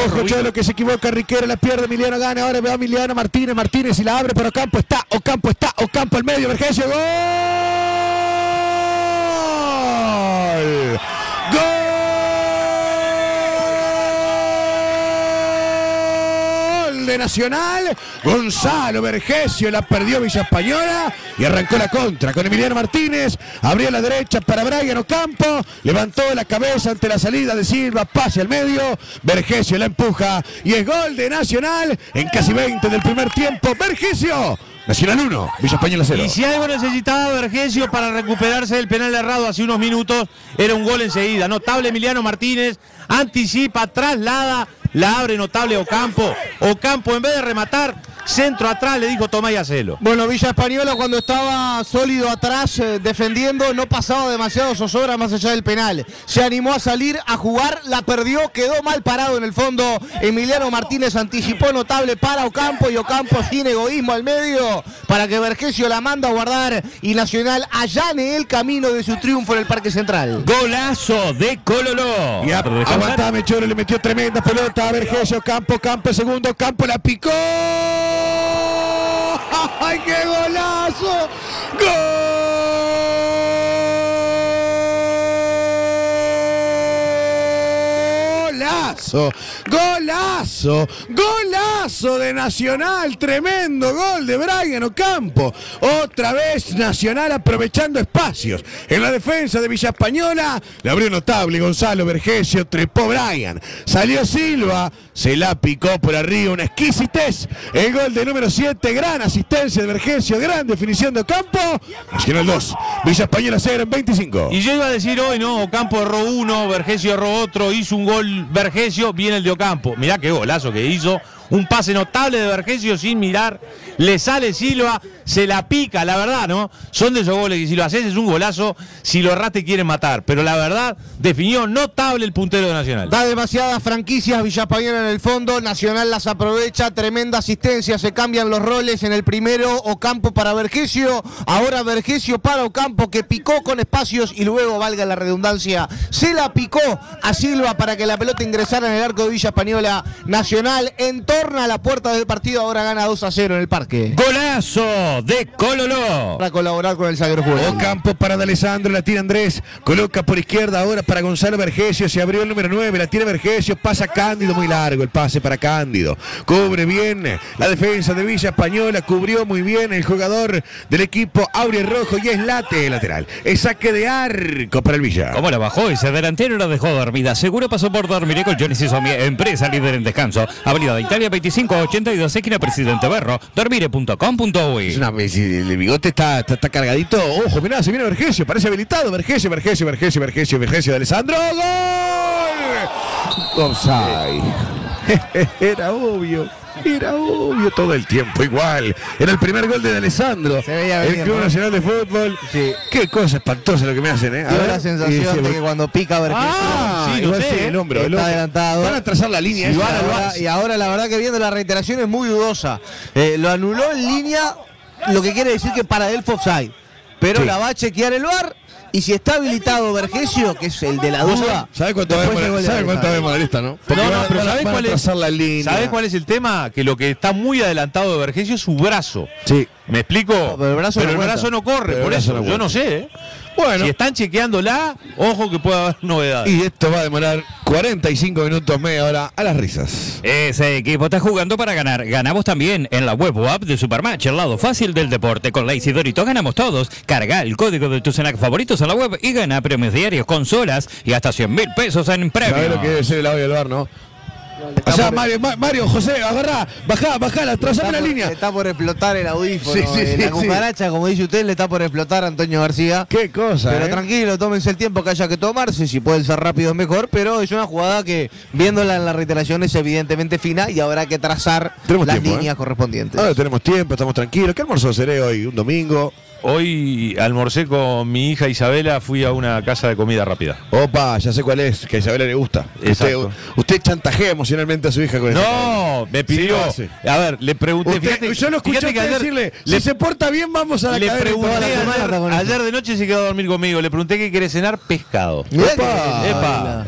Ojo, Cholo, que se equivoca, Riquero la pierde, Emiliano gana, ahora va Emiliano Martínez y la abre, pero Ocampo al medio, Vergesio, ¡gol! ¡Gol de Nacional! Gonzalo Vergesio la perdió Villa Española y arrancó la contra con Emiliano Martínez, abrió a la derecha para Brian Ocampo, levantó la cabeza ante la salida de Silva, pase al medio, Vergesio la empuja y es gol de Nacional en casi 20 del primer tiempo. Vergesio, Nacional 1, Villa Española 0. Y si algo necesitaba Vergesio para recuperarse del penal errado hace unos minutos, era un gol enseguida. Notable Emiliano Martínez, anticipa, traslada, la abre notable Ocampo. Ocampo, en vez de rematar, centro atrás, le dijo tomá y hacelo. Bueno, Villa Española cuando estaba sólido atrás defendiendo no pasaba demasiado zozobra más allá del penal. Se animó a salir, a jugar, la perdió, quedó mal parado en el fondo. Emiliano Martínez anticipó notable para Ocampo y Ocampo sin egoísmo al medio para que Vergesio la manda a guardar y Nacional allane el camino de su triunfo en el Parque Central. Golazo de Cololó. Y aguantame, Cholo, le metió tremenda pelota a Vergesio, Ocampo, segundo, Ocampo la picó. ¡Ay, qué golazo! ¡Golazo! ¡Golazo! ¡Golazo de Nacional! Tremendo gol de Brian Ocampo. Otra vez Nacional aprovechando espacios. En la defensa de Villa Española le abrió notable Gonzalo Vergesio, trepó Brian. Salió Silva, se la picó por arriba, una exquisitez. El gol de número 7, gran asistencia de Vergesio, gran definición de Ocampo. Nacional 2, Villa Española 0 en 25. Y yo iba a decir hoy, no, Ocampo erró uno, Vergesio erró otro, hizo un gol Vergesio, viene el de Ocampo. Mirá qué golazo que hizo. Un pase notable de Vergesio sin mirar. Le sale Silva, se la pica, la verdad, ¿no? Son de esos goles que si lo haces es un golazo, si lo erras te quieren matar. Pero la verdad, definió notable el puntero de Nacional. Da demasiadas franquicias Villa Española en el fondo, Nacional las aprovecha, tremenda asistencia, se cambian los roles en el primero, Ocampo para Vergesio, ahora Vergesio para Ocampo que picó con espacios y luego, valga la redundancia, se la picó a Silva para que la pelota ingresara en el arco de Villa Española. Nacional entorna a la puerta del partido, ahora gana 2-0 en el Parque. Golazo de Cololó. Para colaborar con el Sagro Juego. Ocampo para D'Alessandro, la tira Andrés, coloca por izquierda ahora para Gonzalo Vergesio, se abrió el número 9, la tira Vergesio, pasa Cándido, muy largo el pase para Cándido, cubre bien la defensa de Villa Española, cubrió muy bien el jugador del equipo aurirojo y es lateral, es saque de arco para el Villa. Como la bajó ese delantero la dejó dormida, seguro pasó por dormir con Johnny Sisomi, empresa líder en descanso, Avenida de Italia 2582, esquina Presidente Berro, dormire.com.uy. El bigote está cargadito. Ojo, mirá, se viene Vergesio, parece habilitado. Vergesio de Alessandro. ¡Gol! Offside. Era obvio todo el tiempo igual. Era el primer gol de D'Alessandro. Se veía venir, el Club Nacional de Fútbol. Sí. Qué cosa espantosa lo que me hacen, ¿eh? Tengo la sensación de que cuando pica Vergesio, sí, igual no sé, sí, el hombro. está adelantado. Van a trazar la línea. Y ahora la verdad que viendo la reiteración es muy dudosa. Lo anuló en línea, lo que quiere decir que para él fue offside. Pero Sí. la va a chequear el VAR. Y si está habilitado Vergesio, que es el de la duda. ¿Sabe cuánto vemos la lista, no? Porque No, pero van a trazar la línea. ¿Sabés cuál es el tema? Que lo que está muy adelantado de Vergesio es su brazo. Sí. ¿Me explico? No, pero el brazo no cuenta. no corre, Pero por el brazo eso. no Yo cuenta. no sé, ¿eh? Bueno. Si están chequeándola, ojo que puede haber novedades. Y esto va a demorar 45 minutos, media hora a las risas. Ese equipo está jugando para ganar. Ganamos también en la web o app de Supermatch, el lado fácil del deporte. Con Lazy Dorito ganamos todos. Carga el código de tus snacks favoritos en la web y gana premios diarios, consolas y hasta 100.000 pesos en premios. ¿Sabés lo que debe ser el audio del bar, no? Allá, Mario, José, agarrá, bajá, trazame la línea. Le está por explotar el audífono. Sí, la cucaracha, como dice usted, le está por explotar a Antonio García. Qué cosa, Pero tranquilo, tómense el tiempo que haya que tomarse. Si pueden ser rápidos, mejor. Pero es una jugada que, viéndola en la reiteración, es evidentemente fina y habrá que trazar Tenemos las tiempo, líneas correspondientes. Ahora tenemos tiempo, estamos tranquilos. ¿Qué almuerzo seré hoy? ¿Un domingo? Hoy almorcé con mi hija Isabela, fui a una casa de comida rápida. Opa, ya sé cuál es, que a Isabela le gusta. Exacto. Usted chantajea emocionalmente a su hija con eso. No, me pidió. Sí, A ver, le pregunté. Yo lo escuché que a decirle, si se porta bien, vamos a la le cadena. pregunté Toda la semana está con eso. ayer de noche se quedó a dormir conmigo. Le pregunté qué quiere cenar, pescado. Epa.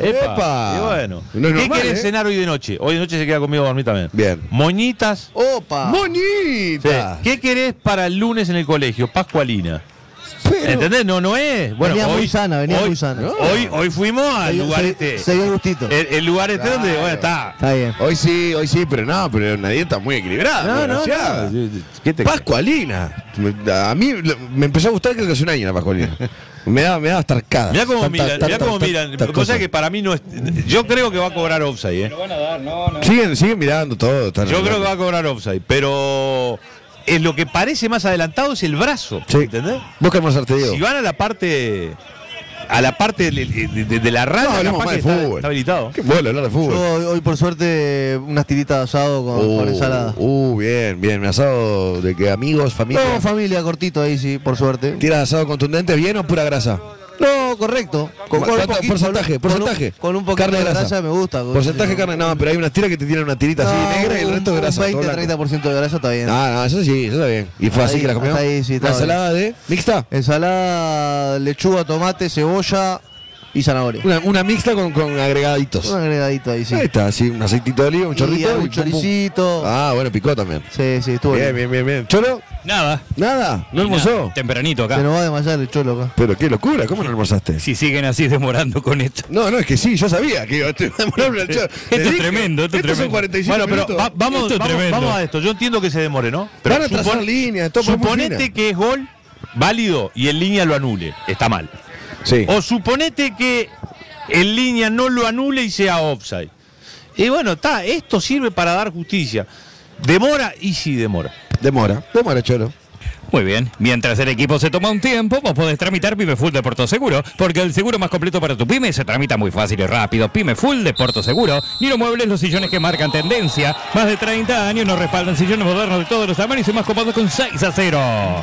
Y bueno, No es ¿qué normal, querés cenar hoy de noche? Hoy de noche se queda conmigo a dormir también. Bien. Moñitas. Opa. ¡Bonita! ¿Qué querés para el lunes en el colegio? Pascualina. Pero- ¿Entendés? No es. Bueno, Venía hoy, muy sana, venía hoy- muy sana. Hoy fuimos al lugar este. Se dio el gustito. El lugar este donde, bueno, está. Está bien. Hoy sí, pero no, pero una dieta muy equilibrada. muy balanceada. ¿Qué te Pascualina. A mí me empezó a gustar creo que hace un año la Pascualina. Me daba hasta arcada. Mirá cómo Tanta- miran, mirá tanta- cómo miran. tanta Cosa cosa. que para mí no es. Yo creo que va a cobrar offside, ¿eh? Siguen mirando todo. Yo creo que va a cobrar offside, pero lo que parece más adelantado es el brazo. Sí. ¿Entendés? Vos que almorzar, te digo. Si van a la parte. A la parte de la No, raya, hablemos capaz más que de está, fútbol. está habilitado. Qué bueno hablar de fútbol. Yo hoy por suerte unas tiritas de asado con ensalada. Bien. Un asado de que amigos, familia. No, familia, cortito ahí sí, por suerte. ¿Tiras de asado contundente bien o pura grasa? No, correcto. ¿Cuánto porcentaje? Con un poquito Carne de grasa. grasa me gusta. Porcentaje de carne, no, pero hay unas tiras que te tiran una tirita así negra y el resto de grasa. todo blanco. 20-30% de grasa está bien. No, eso sí, eso está bien. ¿Y fue así Ahí, que la comió? hasta ahí sí, ¿Una estaba ensalada de mixta? Ensalada, lechuga, tomate, cebolla y zanahoria. Una mixta con agregaditos. Un agregadito ahí, sí. Ahí está, así, un aceitito de oliva, un chorrito. Y un pum, pum. choricito. Ah, bueno, picó también. Sí, estuvo Bien. ¿Cholo? Nada. Nada, no almorzó. Tempranito Se acá. nos va a desmayar el cholo acá. Pero qué locura, ¿cómo no almorzaste? Si siguen así demorando con esto. No, es que sí, yo sabía que iba a demorar el cholo. Esto es tremendo, esto es Estos son tremendo. 45 Bueno, pero minutos. vamos a esto. Yo entiendo que se demore, ¿no? Pero Van a trazar líneas, todo por muy suponete fina. que es gol válido y en línea lo anule. Está mal. Sí. O suponete que en línea no lo anule y sea offside. Y bueno, esto sirve para dar justicia. ¿Demora? Y sí demora. Demora, Cholo. Muy bien. Mientras el equipo se toma un tiempo, vos podés tramitar Pyme Full de Porto Seguro, porque el seguro más completo para tu pyme se tramita muy fácil y rápido. Pyme Full de Porto Seguro. Ni los muebles, los sillones que marcan tendencia. Más de 30 años nos respaldan sillones modernos de todos los tamaños y más cómodos con 6-0.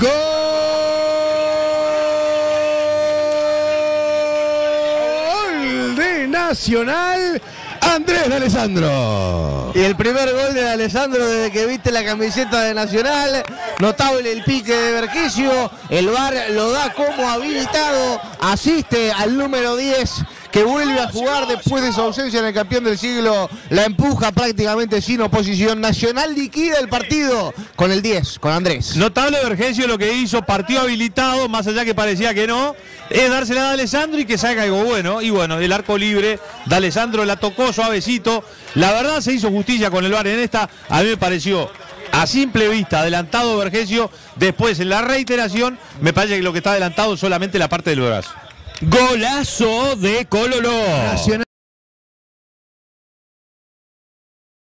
Gol de Nacional, Andrés de Alessandro. Y el primer gol de Alessandro desde que viste la camiseta de Nacional. Notable el pique de Vergesio. El VAR lo da como habilitado. Asiste al número 10 que vuelve a jugar después de su ausencia en el campeón del siglo. La empuja prácticamente sin oposición. Nacional liquida el partido con el 10, con Andrés. Notable Vergesio lo que hizo, partido habilitado, más allá que parecía que no, es dársela a Alessandro y que salga algo bueno. Y bueno, el arco libre de Alessandro la tocó suavecito. La verdad se hizo justicia con el VAR en esta. A mí me pareció a simple vista adelantado Vergesio. Después en la reiteración me parece que lo que está adelantado es solamente la parte del brazo. Golazo de Colo-Colo. Nacional.